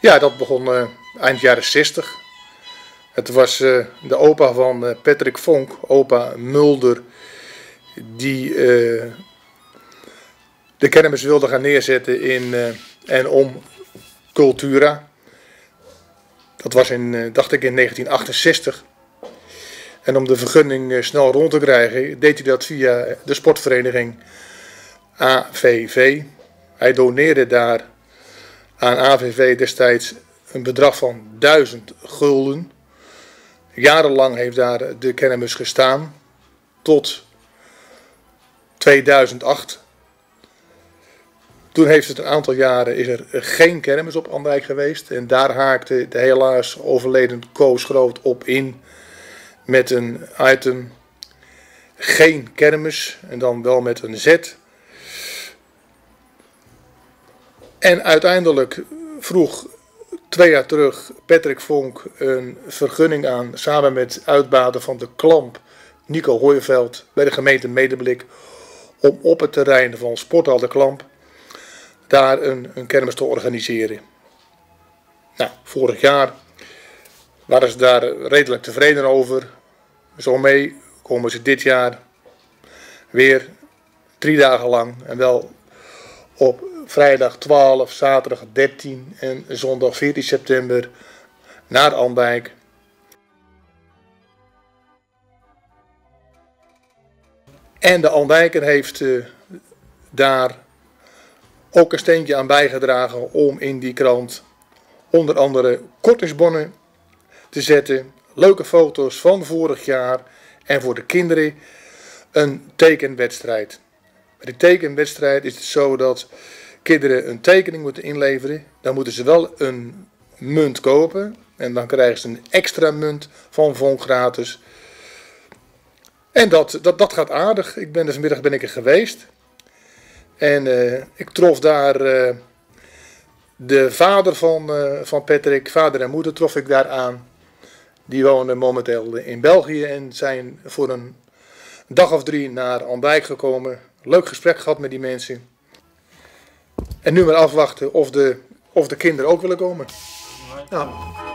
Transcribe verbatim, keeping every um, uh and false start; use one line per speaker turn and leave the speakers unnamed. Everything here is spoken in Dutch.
Ja, dat begon uh, eind jaren zestig. Het was uh, de opa van uh, Patrick Vonk, opa Mulder, die uh, de kermis wilde gaan neerzetten in uh, en om Cultura. Dat was in, uh, dacht ik, in negentien achtenzestig. En om de vergunning uh, snel rond te krijgen, deed hij dat via de sportvereniging A V V. Hij doneerde daar aan A V V destijds een bedrag van duizend gulden. Jarenlang heeft daar de kermis gestaan, tot tweeduizend acht. Toen heeft het een aantal jaren is er geen kermis op Andijk geweest. En daar haakte de helaas overleden Koos Groot op in met een item: geen kermis, en dan wel met een Z. En uiteindelijk vroeg twee jaar terug Patrick Vonk een vergunning aan, samen met uitbater van de Klamp, Nico Hooijeveld, bij de gemeente Medemblik, om op het terrein van Sporthal de Klamp daar een, een kermis te organiseren. Nou, vorig jaar waren ze daar redelijk tevreden over. Zo mee komen ze dit jaar weer drie dagen lang, en wel op vrijdag twaalf, zaterdag dertien en zondag veertien september naar Andijk. En de Andijker heeft uh, daar ook een steentje aan bijgedragen om in die krant onder andere kortingsbonnen te zetten, leuke foto's van vorig jaar en voor de kinderen een tekenwedstrijd. Bij die tekenwedstrijd is het zo dat kinderen een tekening moeten inleveren. Dan moeten ze wel een munt kopen en dan krijgen ze een extra munt van Vonk gratis. En dat, dat, dat gaat aardig. Ik ben, dus vanmiddag ben ik er geweest. En uh, ik trof daar uh, de vader van, uh, van Patrick, vader en moeder trof ik daar aan. Die wonen momenteel in België en zijn voor een dag of drie naar Andijk gekomen. Leuk gesprek gehad met die mensen. En nu maar afwachten of de, of de kinderen ook willen komen. Nou.